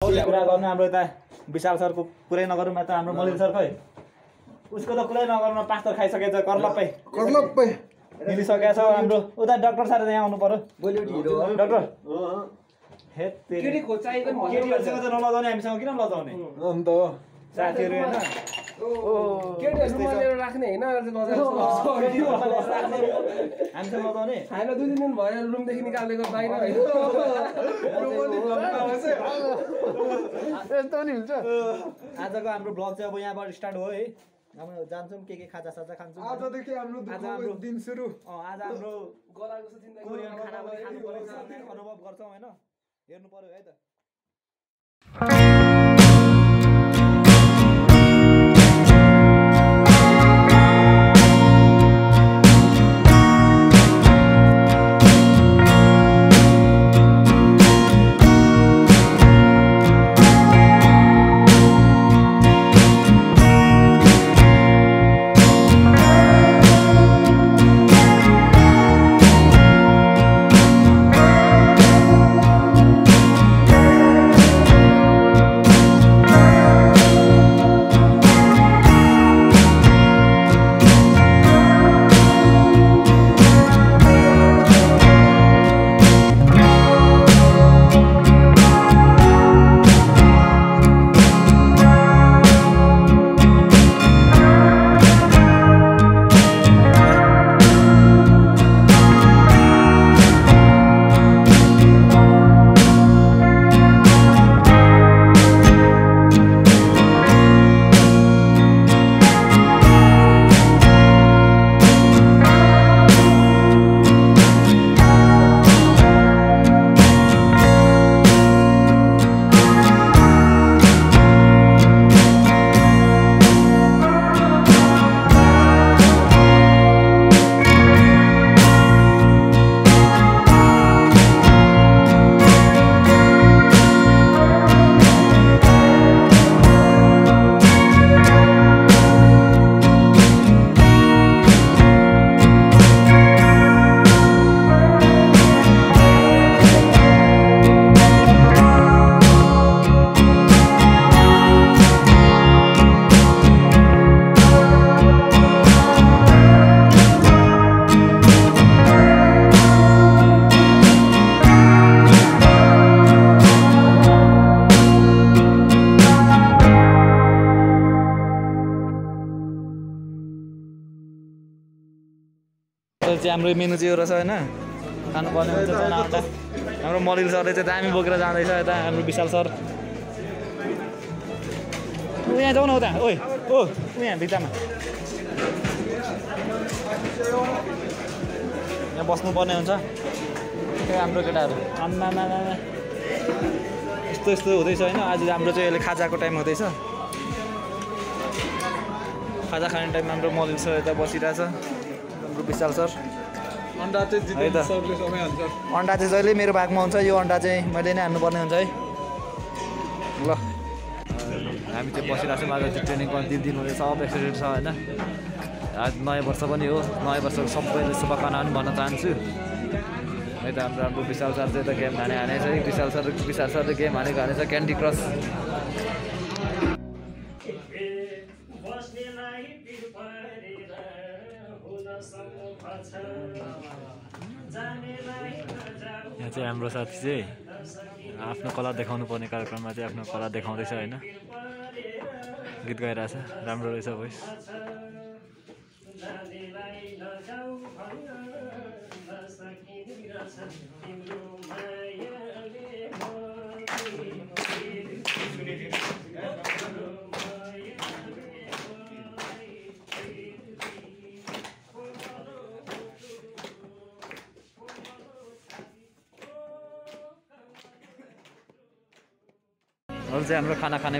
कुरा गर्नु हाम्रो यता विशाल सरको कुरै नगरौँ त हाम्रो मलिन सर खै उसको त कुरै नगर्नु पास्तर खाइसकेछ करलप्पै मिलिसकेको छ हाम्रो उता डाक्टर सर यहाँ आउनु पर्यो बलिउड हिरो डाक्टर हेत केटी खोचाइ पनि केटीहरुसँग त नलजाउने हामीसँग किन लजाउने अन्त साथीहरु हैन केटीहरु लिएर राख्ने हैन हामीसँग लजाउने खाएर 2 दिन भयो रुम देखि निकालेको बाहिर हैन यस्तो नि हुन्छ आजको हाम्रो ब्लग चाहिँ अब यहाँबाट स्टार्ट हो है हामी जान्छौँ के खाजा साजा खान्छौँ आजदेखि हाम्रो दिन सुरु आज हाम्रो गलाको जिन्दगी कोरियन खाना पनि खानु पर्यो अनुभव गर्छौँ हैन हेर्नु पर्यो है त हाम्रो मेनु चाहिँ एउटा छ हैन खानुपर्ने हुन्छ चना आटा हाम्रो मलिल सरले चाहिँ दामी बोकेर जाँदैछ यता हाम्रो विशाल सर यहाँ जाऊ न उता ओइ ओ यहाँ भित्तामा यहाँ बस्नुपर्ने हुन्छ हाम्रो केटाहरू आम्मामा यस्तो यस्तो हुँदैछ हैन आज हाम्रो चाहिँ अहिले खाजाको टाइम हुँदैछ खाजा खाने टाइममा हाम्रो मलिल सर यता बसिरहेछ हाम्रो विशाल सर अन्डा चाहिँ जितेन्द्र सरले सबै हाल्छ अन्डा चाहिँ जहिले मेरो भागमा हुन्छ यो अन्डा चाहिँ मैले नै हान्नुपर्ने हुन्छ है ल हामी चाहिँ बसिरहेको छौँ आज चाहिँ ट्रेनिङ गर्ने दिन हुँदैछ सब एक्साइटेड छ होइन आज नयाँ वर्ष पनि हो नयाँ वर्षको सबैले शुभकामना पनि भन्न चाहन्छु है त हाम्रो विशाल सर चाहिँ त गेम हानेछ है विशाल सरले गेम हानेछ क्यान्डी क्रस यहाँ चाहिँ हाम्रो साथी चाहिँ आफ्नो कला देखाउनु पर्ने कार्यक्रममा चाहिँ आफ्नो कला देखाउँदैछ होइन गीत गाइरहेछ राम्रो रहेछ भोइस अरू चाहिँ हाम्रो खाना खाने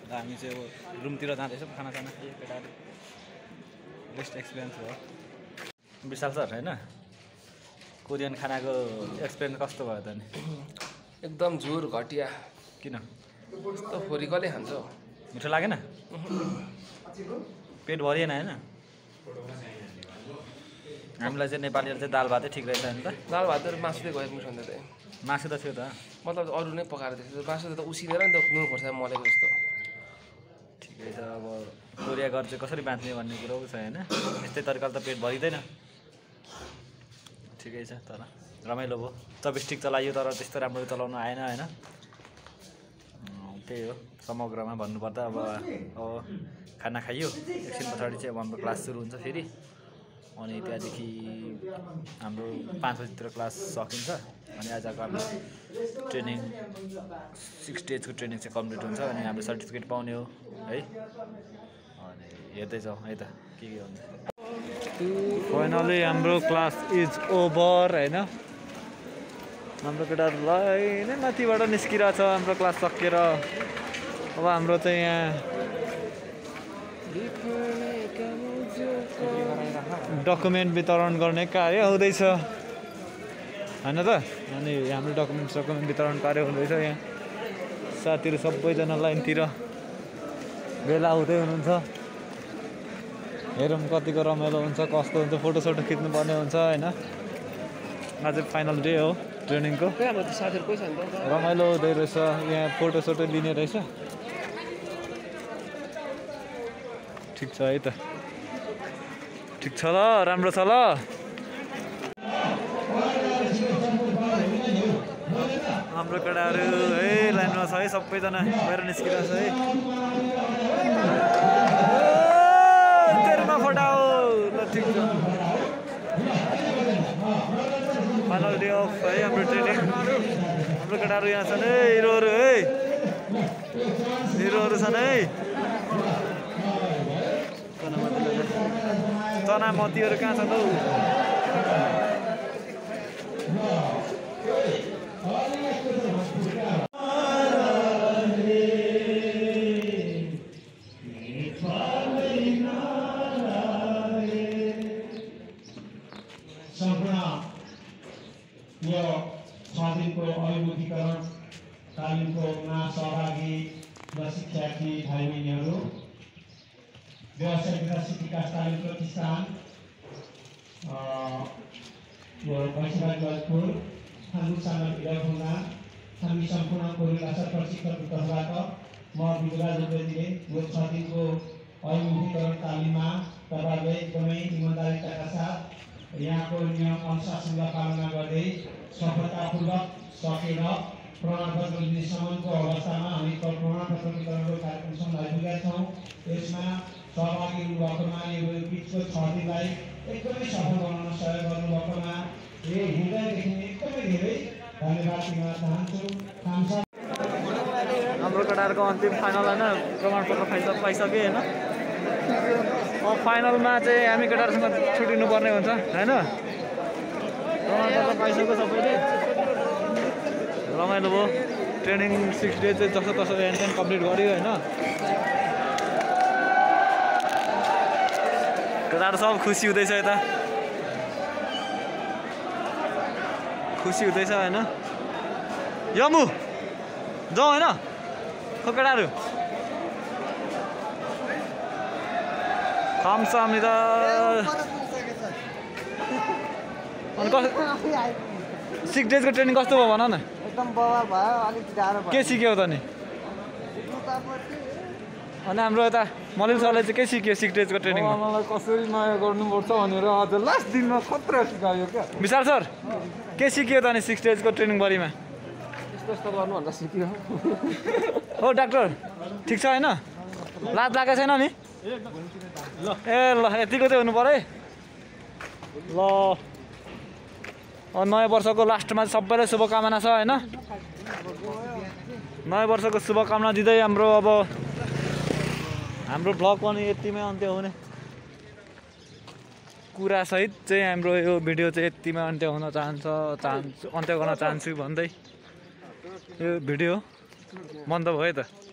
हामी चाहिँ अब रुमतिर जाँदैछौँ खाना खाना केटाहरू बेस्ट एक्सपिरियन्स भयो विशाल सर होइन कोरियन खानाको एक्सपिरियन्स कस्तो भयो त नि एकदम झोर घटिया किन यस्तो फोरी कसले खान्छ मिठो लागेन पेट भरिएन होइन हामीलाई चाहिँ नेपालीहरू चाहिँ दाल भातै ठिक रहेछ नि त दाल भात र मासु चाहिँ गएको सन्देश त मासु त थियो त मतलब अरू नै पकाएर दिएको मासु त उसिनेर नि त नुन खोर्सा मलेको जस्तो ठिकै छ अब कोरिया घर चाहिँ कसरी बाँच्ने भन्ने कुरो छ होइन यस्तै तरिकाले त पेट भरिँदैन ठिकै छ तर रमाइलो भयो 24 टिक चलाइयो तर त्यस्तो राम्रो चलाउनु आएन होइन त्यही हो समग्रमा भन्नुपर्दा अब खाना खाइयो एकछिन पछाडि चाहिँ अब हाम्रो क्लास सुरु हुन्छ फेरि अनि त्यहाँदेखि हाम्रो 5 बजीतिर क्लास सकिन्छ अनि आजको हाम्रो ट्रेनिङ 6 डेजको ट्रेनिङ चाहिँ कम्प्लिट हुन्छ अनि हाम्रो सर्टिफिकेट पाउने हो है अनि हेर्दैछौँ है त के हुन्छ फाइनली हाम्रो क्लास इज ओभर होइन हाम्रो केटाहरूलाई नै माथिबाट निस्किरहेछ हाम्रो क्लास सकिएर अब हाम्रो चाहिँ यहाँ डकुमेन्ट वितरण गर्ने कार्य हुँदैछ होइन त अनि हाम्रो डकुमेन्ट वितरण कार्य हुँदैछ यहाँ साथीहरू सबैजना लाइनतिर भेला हुँदै हुनुहुन्छ हेरौँ कतिको रमाइलो हुन्छ कस्तो हुन्छ फोटोसोटो खिच्नुपर्ने हुन्छ होइन आज फाइनल डे हो ट्रेनिङको रमाइलो हुँदै रहेछ यहाँ फोटोसोटो लिने रहेछ ठिक छ है त ठिक छ ल राम्रो छ ल हाम्रो केटाहरू है लाइनमा छ है सबैजना बाहिर निस्किरहेको छ है तेरोमा फटाओ ल ठिक छ फाइनल डे अफ है हाम्रो ट्रेनिङ हाम्रो केटाहरू यहाँ छन् है हिरोहरू छन् है तना मतीहरू कहाँ छन् हौ यो 6 दिनको अभिमुखीकरण तालिमको सहभागी र शिक्षार्थी भाइ बहिनीहरू व्यावसायिक विकास तालिम प्रतिष्ठान यो भैँसीबारी गजपुर हामी सामग्रीमा हामी सम्पूर्ण कोरिया प्रशिक्षकको तर्फबाट म विजय जोगेले यो 6 दिनको अभिमुखीकरण तालिममा तपाईँहरूले एकदमै इमानदारीका साथ यहाँको नियम अनुशासनलाई पालना गर्दै सफलतापूर्वक सकेर प्रमाणपत्र दिनेसम्मको अवस्थामा हामी प्रमाणपत्र वितरणको कार्यक्रमसम्म आइपुगेका छौँ यसमा सहभागी हुनुभएकोमा यो बिचको 6 दिनलाई एकदमै सफल बनाउन सहयोग गर्नुभएकोमा हृदयदेखि एकदमै धेरै धन्यवाद दिन चाहन्छु हाम्रो केटाहरूको अन्तिम फाइनल होइन प्रमाणपत्र पाइसक्यो होइन अब फाइनलमा चाहिँ हामी केटाहरूसँग छुटिनु पर्ने हुन्छ होइन प्रमाणपत्र पाइसक्यो सबैले रमाइलो भयो ट्रेनिङ 6 डेज चाहिँ जस्तो तसो एन्ड कम्प्लिट गर्यो होइन केटाहरू सब खुसी हुँदैछ यता खुसी हुँदैछ होइन यमु जाउँ होइन खो केटाहरू 감사합니다. अनि 6 डेजको ट्रेनिङ कस्तो भयो भन न एकदम बवाल भयो अलिक गाह्रो भयो के सिक्यौ त नि अनि हाम्रो यता मलिल सरले चाहिँ के सिक्यो 6 डेजको ट्रेनिङमा मलाई कसरी माया गर्नुपर्छ भनेर आज लास्ट दिनमा खतरा सिकायो क्या विशाल सर के सिक्यो त नि 6 डेजको ट्रेनिङ भरिमा यस्तो गर्नु भन्दा सिक्यो हो डाक्टर ठिक छ होइन लाज लागेको छैन नि ए ल यतिको चाहिँ हुनु पर्यो है ल नयाँ वर्षको लास्टमा सबैलाई शुभकामना छ होइन नयाँ वर्षको शुभकामना दिँदै हाम्रो अब हाम्रो भ्लग पनि यतिमै अन्त्य हुने कुरासहित चाहिँ हाम्रो यो भिडियो चाहिँ यतिमै अन्त्य हुन अन्त्य गर्न चाहन्छु भन्दै यो भिडियो बन्द भयो त